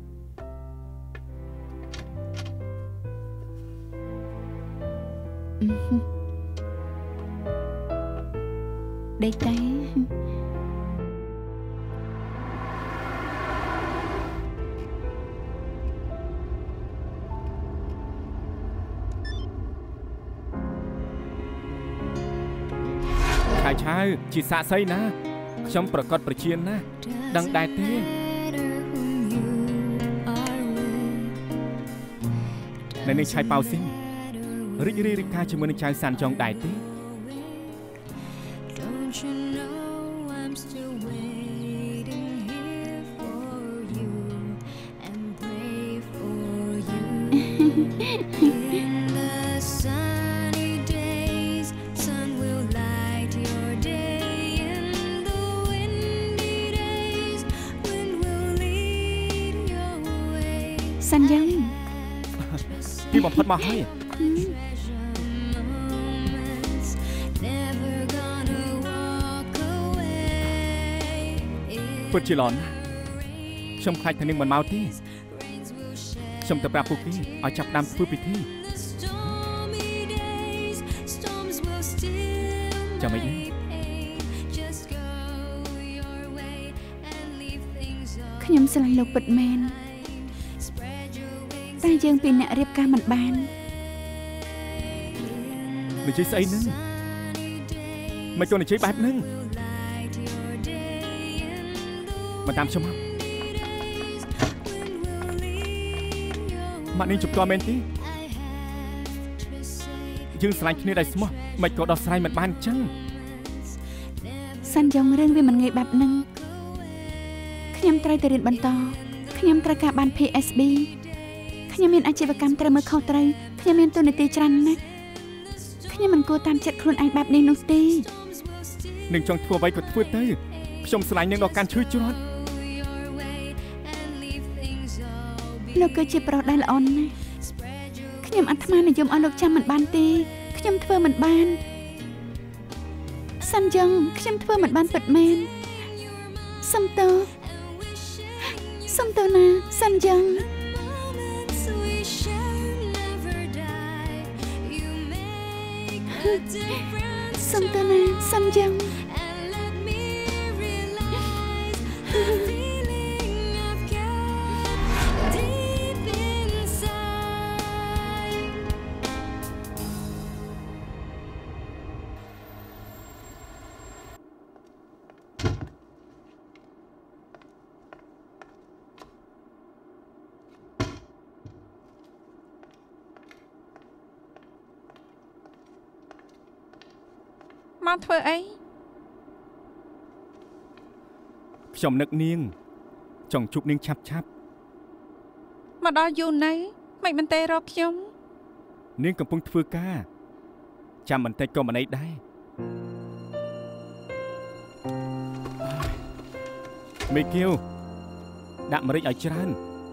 C: ដេកទៅ
B: ឆាយឆាវជាសាក់សីណាខ្ញុំប្រកាសប្រជាណាដឹងដែរទេនៅនេះឆាយប៉ៅស៊ីនរីករាយរីកាជាមួយនឹងចៅសានចុងដែរទេ
C: សាន់យ៉ាង
B: ពីបំផុតមកហើយពុតជាឡនខ្ញុំខ្លាចថានាងមិនមកទេខ្ញុំទៅប្រាប់ពួកគេឲ្យចាប់ដើមធ្វើពិធីចាំមិន
C: ខ្ញុំស្រឡាញ់លោកពិតមែនតែយើងពីអ្នករៀបការមិនបាន
B: និយាយស្អីហ្នឹងមិនចូលនិយាយបែបហ្នឹងមកតាមខ្ញុំមកម៉ាក់នេះជប់តមែនទេយើងស្រឡាញ់គ្នាដោយស្មោះមិនក៏ដោះស្រាយមិនបានអញ្ចឹង
C: សាន់យ៉ងរឿងវាមិនងាយបែបហ្នឹងខ្ញុំត្រូវទៅរៀនបន្តខ្ញុំត្រូវការបាន พี เอส บี ខ្ញុំមានអាជីវកម្មត្រូវមើលខុសត្រូវខ្ញុំមានតួនាទីច្រើនណាស់ខ្ញុំមិនគួរតាមចិត្តខ្លួនឯងបែបនេះនោះទេ
B: នឹងចង់ធ្វើអ្វីក៏ធ្វើទៅខ្ញុំស្រឡាញ់នឹងដល់កាន់ឈឺច្រត់
C: លោកគឺជាប្រុសដែលល្អណាស់ខ្ញុំអាត្មានិយមឲ្យលោកចាំមិនបានទេខ្ញុំធ្វើមិនបានសាន់យ៉ងខ្ញុំធ្វើមិនបានពិតមែនសុំតើសុំតើណាសាន់យ៉ងសុំតើណាសាន់យ៉ង
F: មកធ្វើអី
B: ខ្ញុំនឹកនាងចង់ជួបនាងឆាប់ឆាប់
F: មកដល់យូរនៅមិនមែនទេរកខ្ញុំ
B: នាងកំពុងធ្វើការចាំបន្តិចក៏មិនអីដែរមេគៀវដាក់ម្រេចឲ្យច្រើន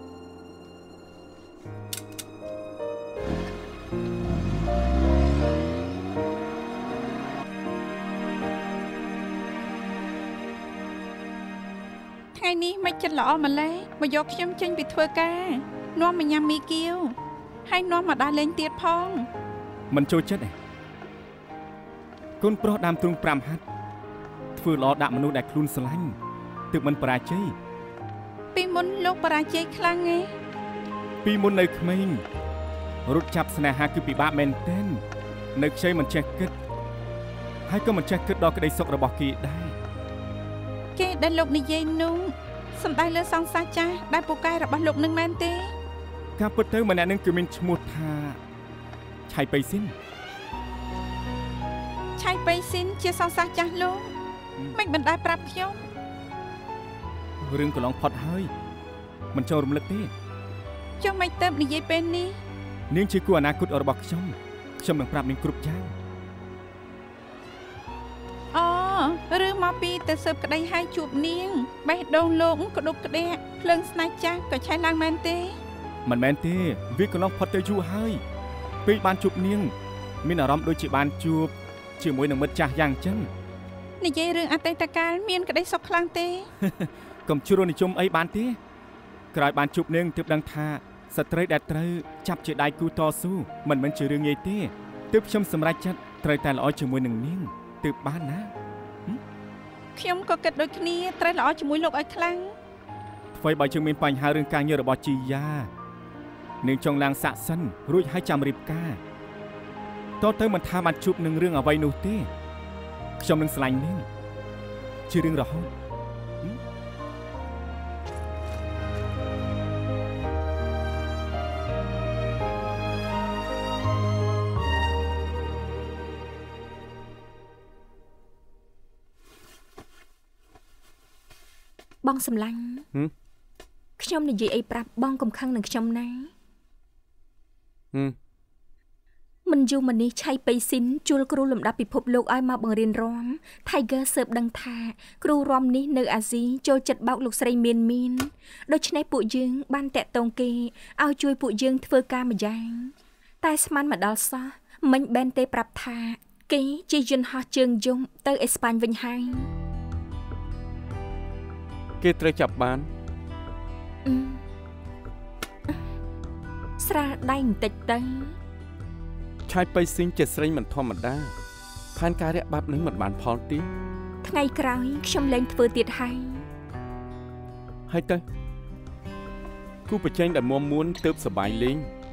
F: ថ្ងៃនេះមិនចិត្តល្អម្ល៉េះមកយកខ្ញុំចេញពីធ្វើការនាំមកញ៉ាំមីគៀវហើយនាំមកដើរលេងទៀតផង
B: មិនចូលចិត្តទេកូនប្រុសដើមទ្រូងប្រាំហាត់ធ្វើល្អដាក់មនុស្សដែលខ្លួនស្រឡាញ់ទើបមិនបរាជ័យ
F: ពីមុនលោកបរាជ័យខ្លាំងឯង
B: ពីមុននៅក្មេងរត់ចាប់ស្នេហាគឺពិបាកមែនទែននៅខ្ចីមិនចេះគិតហើយក៏មិនចេះគិតដល់ក្តីសុខរបស់គេដែរ
F: គេដែលលោកនិយាយនោះសំដៅលើសង្សារចាស់ដែលពូកែរបស់លោកនឹងមែនទេ
B: ការពិតទៅម្នាក់នឹងគឺមានឈ្មោះថាឆៃបៃស៊ីន
F: ឆៃបៃស៊ីនជាសង្សារចាស់លោកមិនមិនដែលប្រាប់ខ្ញុំ
B: រឿងកន្លងផុតហើយមិនចូលរំលឹកទេ
F: ចុះមិនទៅនិយាយពេលនេះ
B: នាងជាគូអនាគតរបស់ខ្ញុំខ្ញុំនឹងប្រាប់នាងគ្រប់យ៉ាង
F: អូឬមកពីទៅស៊ើបក្តីឲ្យជួបនាងបេះដូងលោកក្តុកក្តាកភ្លើងស្នេហ៍ចាស់ក៏ឆេះឡើងមែនទេ
B: មិនមែនទេវាកន្លងផុតទៅយូរហើយពេលបានជួបនាងមានអារម្មណ៍ដូចជាបានជួបជាមួយនឹងមិត្តចាស់យ៉ាងចឹង
F: និយាយរឿងអតីតកាលមានក្តីសុខខ្លាំងទេ
B: កុំជ្រួលនិយមអីបានទេក្រោយបានជួបនាងទើបដឹងថាស្ត្រីដែលត្រូវចាប់ជាដៃគូតស៊ូមិនមែនជារឿងងាយទេទើបខ្ញុំសម្រេចចិត្តត្រូវតែល្អជាមួយនឹងនាងទើបបានណា
F: ខ្ញុំក៏គិតដូចគ្នាត្រូវល្អជាមួយលោកឲ្យខ្លាំង
B: អ្វីបើយើងមានបញ្ហារឿងការងាររបស់ជីយ៉ានាងចង់ឡើងសាក់សិនរួចឲ្យចាំរៀបការតើទៅមិនថាបានជួបនឹងរឿងអ្វីនោះទេខ្ញុំនឹងស្រឡាញ់នាងជារឿងរហូត
G: បងសម្លាញ់ខ្ញុំនិយាយអីប្រាប់បងកំខឹងនឹងខ្ញុំណាមិនយូរមកនេះឆៃបៃស៊ីនជួលគ្រូលំដាប់ពិភពលោកឲ្យមកបង្រៀនរាំ Tiger ស៊ើបដឹងថាគ្រូរាំនេះនៅអាស៊ីចូលចិត្តបោកលោកស្រីមានមានដូច្នេះពួកយើងបានតាក់ទងគេឲ្យជួយពួកយើងធ្វើការម្យ៉ាងតែស្មានមកដល់សោះមិញបែនទេប្រាប់ថាគេជាយន្តហោះជើងយំទៅអេស្ប៉ាញវិញហើយ
D: គេត្រូវចាប់បាន
G: ស្រាលដៃបន្តិចទៅ
D: ឆៃបៃស៊ីនជាស្រីមិនធម្មតាផែនការរាក់បាប់នឹងមិនបានផលទេ
G: ថ្ងៃក្រោយខ្ញុំលែងធ្វើទៀតហើយ
D: ហើយទៅគូប្រជែងដែលមុំមួនទើបសបាយលេង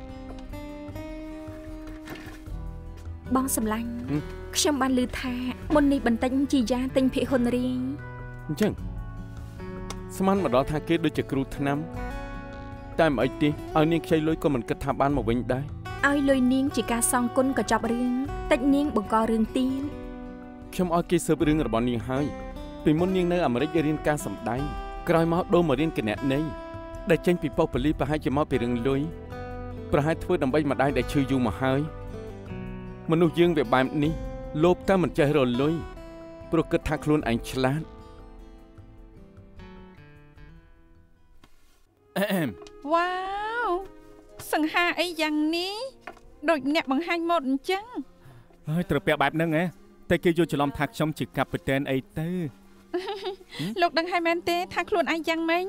G: បងសម្លាញ់ខ្ញុំបានឮថាមុននេះបន្តិចជីយ៉ាទិញភាគហ៊ុនរៀង
D: អញ្ចឹងស្មានមកដល់ថាគេដូចជាគ្រូថ្នាំតែមិនអីទេឲ្យនាងខ្ចីលុយក៏មិនគិតថាបានមកវិញដែរ
G: ឲ្យលុយនាងជាការសងគុណក៏ចប់រឿងតិចនាងបង្ករឿងទៀត
D: ខ្ញុំឲ្យគេស៊ើបរឿងរបស់នាងហើយពីមុននាងនៅអាមេរិករៀនការសម្ដែងក្រោយមកដូរមករៀនគណនេយ្យដែលចេញពីប៉ុស្តិ៍ប៉ូលីសប្រហែលជាមកពីរឿងលុយប្រហែលធ្វើដើម្បីម្ដាយដែលឈឺយូរមកហើយមនុស្សយើងវាបែបនេះលោភតែមិនចេះរលុយព្រោះគិតថាខ្លួនឯងឆ្លាត
F: វ៉ាវសង្ហាអីយ៉ាងនេះដូចអ្នកបង្ហាញម៉ូដអញ្ចឹង
B: ហើយត្រូវពាក់បែបហ្នឹងហ៎តែគេយល់ច្រឡំថាខ្ញុំជាកាប់តេនអីទៅ
F: លោកដឹងហើយមែនទេថាខ្លួនឯងយ៉ាងម៉េច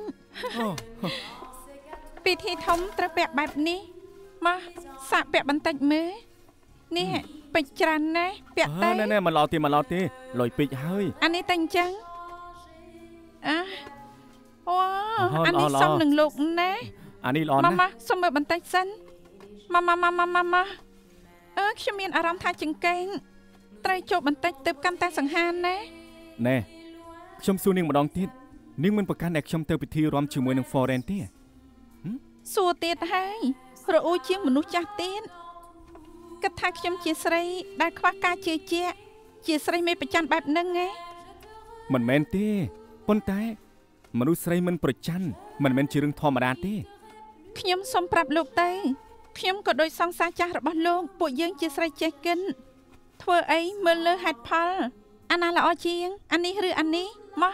F: ពិធីធំត្រូវពាក់បែបនេះមកសាក់ពាក់បន្តិចមើលនេះពេជ្រច្រើនណាស់ពាក់ទៅ
B: ណែណែមកឡោទេមកឡោទេលុយពេជ្រហើយ
F: អានេះតែអញ្ចឹងអះអូអានេះសុំនឹងលោកណា
B: អានេះល្អណាស់
F: ម៉ាម៉ាសុំមើលបន្តិចសិនម៉ាម៉ាម៉ាម៉ាម៉ាម៉ាអឺខ្ញុំមានអារម្មណ៍ថាចង្កេងត្រូវចូលបន្តិចទើបកាន់តែសង្ហានណា
B: ណែខ្ញុំសួរនាងម្ដងទៀតនាងមិនប្រកាន់តែខ្ញុំទៅពិធីរំជាមួយនឹង Foreign ទេស
F: ួរទៀតហើយរអ៊ូជាងមនុស្សចាស់ទៀតគិតថាខ្ញុំជាស្រីដែលខ្វះការជឿជាក់ជាស្រីមេប្រច័ណ្ឌបែបហ្នឹងហ៎
B: មិនមែនទេប៉ុន្តែមនុស្សស្រីមិនប្រច័ណ្ឌមិនមែនជារឿងធម្មតាទេ
F: ខ្ញុំសូមប្រាប់លោកទៅខ្ញុំក៏ដូចសង្សារចាស់របស់លោកពួកយើងជាស្រីចេះកិនធ្វើអីមើលលើហេតុផលអាណាល្អជាងអានេះឬអានេះមក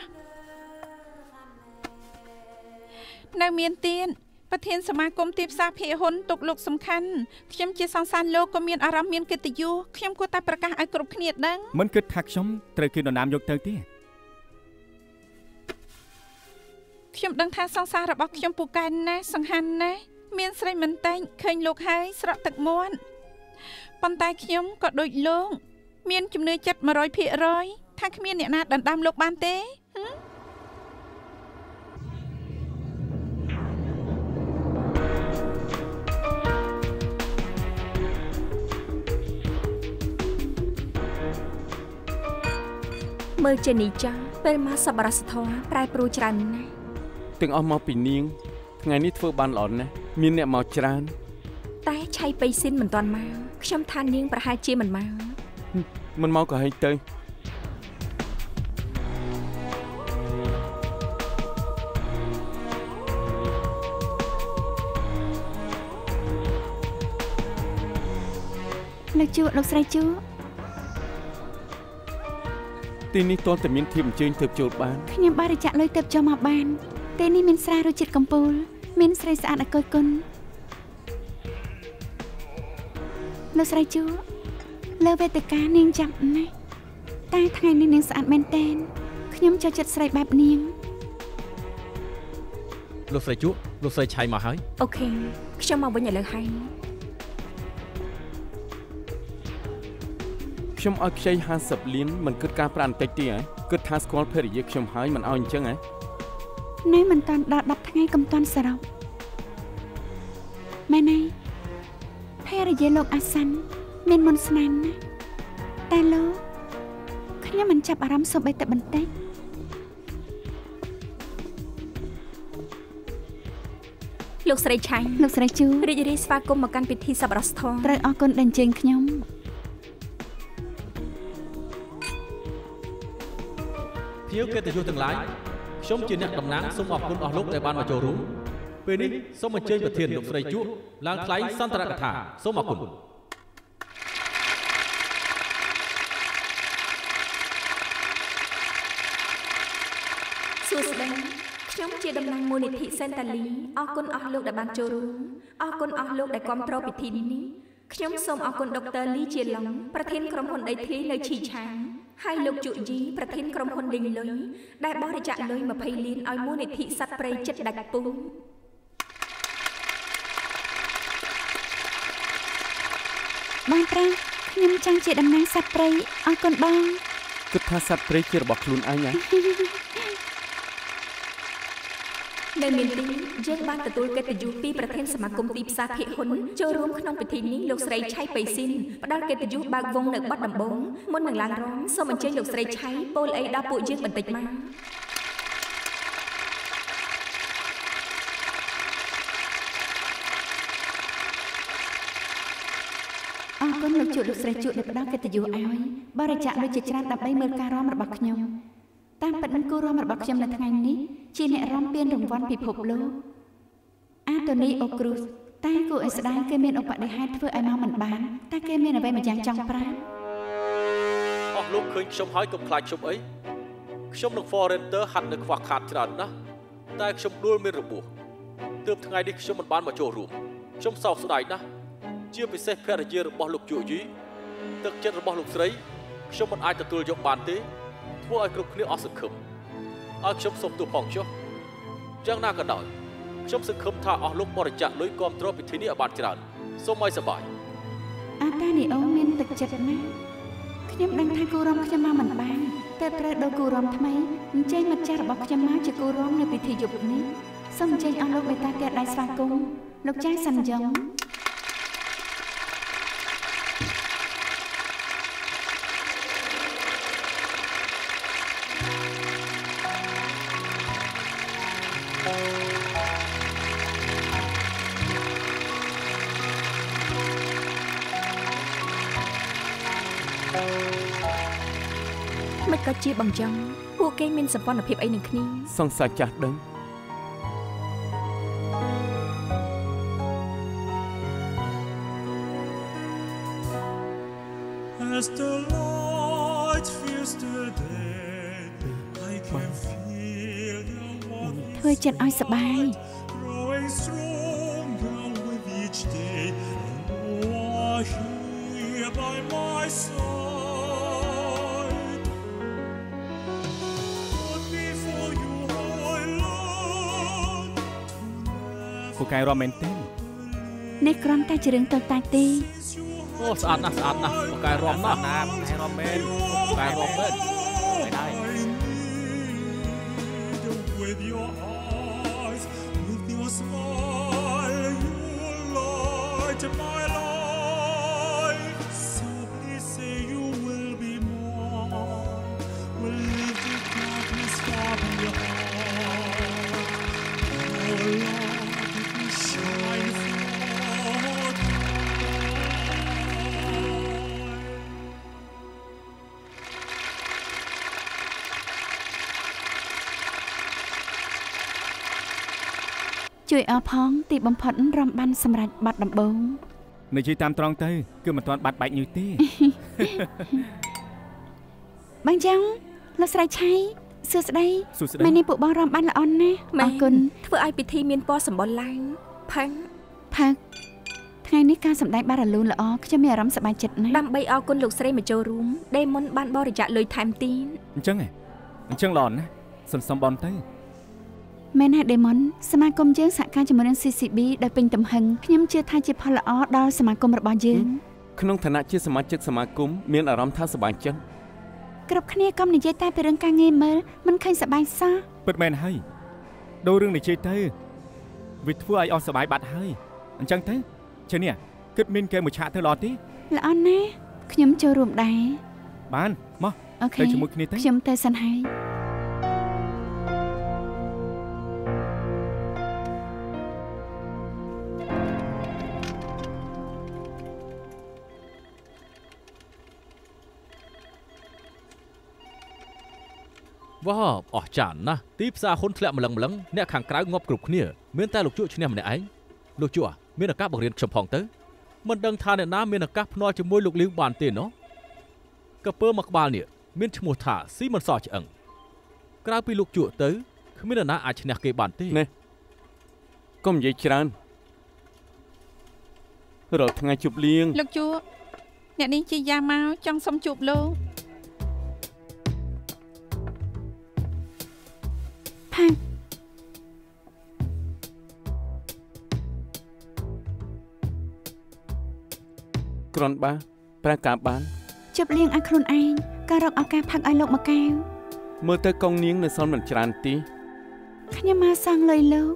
F: នៅមានទៀតប្រធានសមាគមទីផ្សារភាគហ៊ុនទុកលោកសំខាន់ខ្ញុំជាសង្សារលោកក៏មានអារម្មណ៍មានកិត្តិយសខ្ញុំគួរតែប្រកាសឲ្យគ្រប់គ្នាដឹង
B: មិនគិតថាខ្ញុំត្រូវគេនរណាមយកទៅទេ
F: ខ្ញុំដឹងថាសង្សាររបស់ខ្ញុំពូកែណាស់សង្ហាន់ណាស់មានស្រីមិនតែងឃើញលោកហើយស្រក់ទឹកមាត់ប៉ុន្តែខ្ញុំក៏ដូចលោកមានជំនឿចិត្ត một trămភាគរយ ថាគ្មានអ្នកណាដណ្ដើមលោកបានទេ
G: មើលចេនីចាពេលមកសប្បុរសធម៌ប្រែប្រួលច្រើនណាស់
D: ទាំងអស់មកពីនាងថ្ងៃនេះធ្វើបានល្អណាស់មានអ្នកមកច្រើន
G: តែឆៃបៃស៊ីនមិនទាន់មកខ្ញុំថានាងប្រហែលជាមិនមក
D: មិនមកក៏ហេតុទៅ
C: លោកជួលោកស្រីជួ
D: ទីនេះតើតែមានធៀបអញ្ជើញទៅចូលបាន
C: ខ្ញុំបរិច្ចាគលុយទៅចូលមកបានទីនេះមានស្រារសជាតិកំពូលមានស្រីស្អាតអកុយគុណលោកស្រីជួលើវេទិកានាងចាប់ណាស់តែថ្ងៃនេះនាងស្អាតមែនតើខ្ញុំចូលចិត្តស្រីបែបនាង
E: លោកស្រីជួលោកស្រីឆៃមកហើយ
G: អូខេខ្ញុំមកវិញឥឡូវហើយ
D: ខ្ញុំឲ្យខ្ចីห้าสิบលានមិនគិតការប្រាក់បន្តិចទេហ៎គិតថាស្គាល់ភរិយាខ្ញុំហើយមិនឲ្យអញ្ចឹងហ៎
C: នៅមិនតាន់ដល់ដប់ថ្ងៃកំតាន់សរុបម៉ែណៃភរិយាលោកអាសាន់មានមុនស្នេហ៍ណាតែលោកខ្ញុំមិនចាប់អារម្មណ៍សូម្បីតែបន្តិច
G: លោកស្រីឆៃ
C: លោកស្រីជូ
G: រីករាយស្វាគមន៍មកកាន់ពិធីសប្បុរសធម៌
C: ត្រូវអរគុណដែលអញ្ជើញខ្ញុំ
E: ភ្ញៀវកិត្តិយសទាំងឡាយខ្ញុំជាអ្នកតំណាងសូមអរគុណអស់លោកដែលបានមកចូលរួមពេលនេះសូមអញ្ជើញប្រធានលោកស្រីជួឡើងថ្លែងសន្ទរកថាសូមអរគុណ
G: សួស្តីខ្ញុំជាតំណាងមូលនិធិសេនតាលីអរគុណអស់លោកដែលបានចូលរួមអរគុណអស់លោកដែលគាំទ្រពិធីនេះខ្ញុំសូមអរគុណដុកទ័រលីជាឡុងប្រធានក្រុមហ៊ុនដីធ្លីនៅឈីឆាងហើយលោកជូយីប្រធានក្រុមហ៊ុនលីងលុយដែលបរិច្ចាគលុយยี่สิบលានឲ្យមូលនិធិសត្វព្រៃចិត្តដាច់ពូ
C: បងប្រាំខ្ញុំចង់ជាតំណាងសត្វព្រៃអរគុណបង
D: គិតថាសត្វព្រៃជារបស់ខ្លួនឯងហ៎
G: នៅមានទីយើងបានទទួលកិត្តិយសពីប្រធានសមាគមទីផ្សារភាគហ៊ុនចូលរួមក្នុងពិធីនេះលោកស្រីឆៃបៃស៊ីនផ្ដល់កិត្តិយសបើកវងនៅបាត់ដំបងមុននឹងឡើងរងសូមអញ្ជើញលោកស្រីឆៃពោលអីដល់ពួកយើងបន្តិចមក
C: អរគុណលោកជួលោកស្រីជួដែលផ្ដល់កិត្តិយសឲ្យបរិច្ចាគលុយជាច្រើនដើម្បីមើលការរាំរបស់ខ្ញុំតាមពិតនឹងគូរាំរបស់ខ្ញុំនៅថ្ងៃនេះជាអ្នករាំពានរង្វាន់ពិភពលោកអាតូនីអូគ្រូសតែគូឲ្យស្ដាយគេមានឧបនិហេតុធ្វើឲ្យមកមិនបានតែគេមានអ្វីមួយយ៉ាងចង់ប្រាប់
E: អស់លោកឃើញខ្ញុំហើយកុំខ្លាចខ្ញុំអីខ្ញុំនឹង Foreigner ហាត់នៅខ្វះខាតច្រើនណាស់តែខ្ញុំដួលមានរបួសទើបថ្ងៃនេះខ្ញុំមិនបានមកចូលរួមខ្ញុំសោកស្ដាយណាស់ជាពិសេសភរិយារបស់លោកជូយីទឹកចិត្តរបស់លោកស្រីខ្ញុំមិនអាចទទួលយកបានទេធ្វើឲ្យគ្រប់គ្នាអស់សង្ឃឹមឲ្យខ្ញុំសូមទោសផងចុះយ៉ាងណាក៏ដោយខ្ញុំសង្ឃឹមថាអស់លោកបរិច្ចាគលុយគាំទ្រពិធីនេះឲ្យបានច្រើនសូមឲ្យសប្បាយ
C: អាតានីអូមានទឹកចិត្តណាស់ខ្ញុំដឹងថាគូរាំខ្ញុំមកមិនបានតែត្រូវដល់គូរាំថ្មីអញ្ជើញមិត្តចាស់របស់ខ្ញុំមកជាគូរាំនៅពិធីយប់នេះសូមអញ្ជើញអស់លោកបេតាទៀតដៃស្វាគមន៍លោកចាស់សាន់យ៉ង
G: មិនក៏ជាបងចង់ពួកគេមានសម្ព័ន្ធភាពអីនឹងគ្នា
D: សង្សារចាស់ដឹង
A: As the light fills the day I can feel the warmth
C: ធ្វើចិត្តឲ្យសប្បាយ
A: growing stronger with each day and you are here by my side But before you I learn to
B: ពូកែរ៉មែនទេ
C: នេះគ្រាន់តែជារឿងតូចតាចទេ
E: អូស្អាតណាស់ស្អាតណាស់ពូកែរំណាស់ណាស់រំមែនពូកែរំមែនហើយដែរ
A: With your eyes with your smile you light my life so please say you will be mine will
C: ជួយអរផងទីបំផុតរំបានសម្រាប់បាត់ដំបង
B: និយាយតាមត្រង់ទៅគឺមិនទាន់បាត់បែកញើសទេ
C: បងចឹងលោកស្រីឆៃសួស្ដីមែននេះពួកបងរំបានល្អណាស់អរគុណ
G: ធ្វើឲ្យពិធីមានពណ៌សម្បុរឡើងផឹង
C: ផឹកថ្ងៃនេះការសម្ដែងបានរលូនល្អខ្ញុំមានអារម្មណ៍សប្បាយចិត្តណាស់
G: ដើម្បីអរគុណលោកស្រីមកចូលរួមដេមុនបានបរិច្ចាគលុយថែមទៀត
B: អញ្ចឹងហ៎អញ្ចឹងល្អណាស់សន្សំបនទៅ
C: មែនហើយដេមុនសមាគមយើងសហការជាមួយនឹង ស៊ី ស៊ី ប៊ី ដោយពេញទំហឹងខ្ញុំជឿថាជាផលល្អដល់សមាគមរបស់យើង
D: ក្នុងឋានៈជាសមាជិកសមាគមមានអារម្មណ៍ថាសប្បាយចិត្ត
C: គ្រប់គ្នាកុំនិយាយតែពីរឿងការងារមើលមិនឃើញសប្បាយសោះ
B: ពិតមែនហើយដូររឿងនិយាយទៅវាធ្វើឲ្យអស់សប្បាយបាត់ហើយអញ្ចឹងទៅចេះនេះគិតមានគេមួយឆាកទៅល្អទេ
C: ល្អណាស់ខ្ញុំចូលរួមដែរ
B: បានមកទៅជាមួយគ្នាទៅ
C: ខ្ញុំទៅសិនហើយ
E: វ៉ាអស់ចានណាស់ទីផ្សារហ៊ុនធ្លាក់ម្លឹងម្លឹងអ្នកខាងក្រៅងាប់គ្រប់គ្នាមានតែលោកជក់ឈ្នះម្នាក់ឯងលោកជក់មានឱកាសបង្រៀនខ្ញុំផងទៅមិនដឹងថាអ្នកណាមានឱកាសភ្នាល់ជាមួយលោកលីវបានទេណោះកពើមកក្បាលនេះមានឈ្មោះថាស៊ីមិនសឆ្អឹងក្រៅពីលោកជក់ទៅគ្មានអ្នកណាអាចឈ្នះគេបានទេ
D: នេះកុំនិយាយច្រើនរាល់ថ្ងៃជប់លៀង
F: លោកជក់អ្នកនេះជាយ៉ាមកចង់សុំជួបលោក
C: ផាំង
D: គ្រាន់បើប្រើការបាន
C: ជប់លៀងឲ្យខ្លួនឯងក៏រកឱកាសផឹកឲ្យលោកមកកែវ
D: មើលទៅកងនាងនៅសល់មិនច្រើនទេ
C: ខ្ញុំមកសងលុយលោក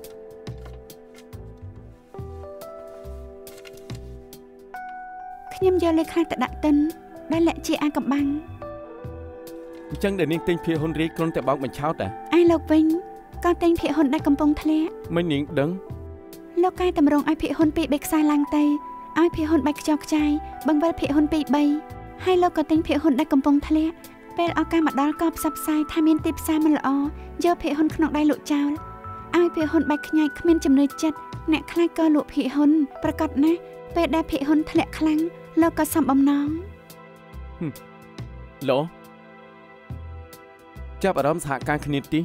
C: ខ្ញុំយកលុយខ្លះទៅដាក់ទិនដែលលាក់ជាអាកំបាំង
D: អញ្ចឹងដែលនាងទិញភាគហ៊ុនរាយគ្រាន់តែបោកបញ្ឆោតតែ
C: ឯលោកវិញក៏ទិញភាគហ៊ុនដែលកំពុងធ្លាក់
D: មិននាងដឹង
C: លោកកែតម្រង់ឲ្យភាគហ៊ុនពីរបីខ្សែឡើងទៅឲ្យភាគហ៊ុនបែកខ្ចោខ្ចាយបង្វិលភាគហ៊ុនពីរបីហើយលោកក៏ទិញភាគហ៊ុនដែលកំពុងធ្លាក់ពេលឱកាសមកដល់ក៏ផ្សព្វផ្សាយថាមានទីផ្សារមិនល្អយកភាគហ៊ុនក្នុងដៃលក់ចោលឲ្យភាគហ៊ុនបែកខ្ញាយគ្មានចំណឿចិត្តអ្នកខ្លាចក៏លក់ភាគហ៊ុនប្រកាសណាស់ពេលដែលភាគហ៊ុនធ្លាក់ខ្លាំងលោកក៏សំបំណង
D: ឡូចាប់អារម្មណ៍សហការគ្នាទី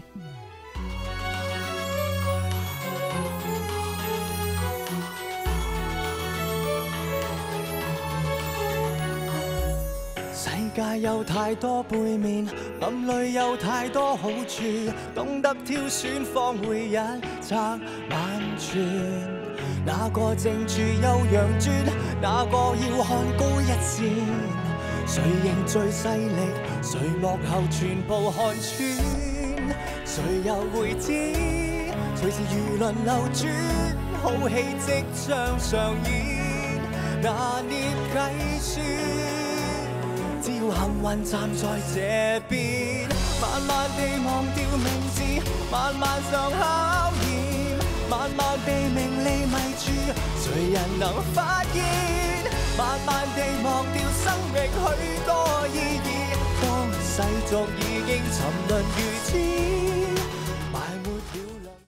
A: 世界有太多背面，暗裏有太多好處，懂得挑選方會一擲萬全。哪個正處優陽尊，哪個要看高一線？誰認最勢力，誰幕後全部看穿？誰又會知？隨時輿論流轉，好戲即將上演，拿捏計算。只要幸運站在這邊，慢慢地忘掉名字，慢慢上考驗，慢慢地名利迷住，誰人能發現？慢慢地忘掉生命許多意義，當世俗已經沉淪如此。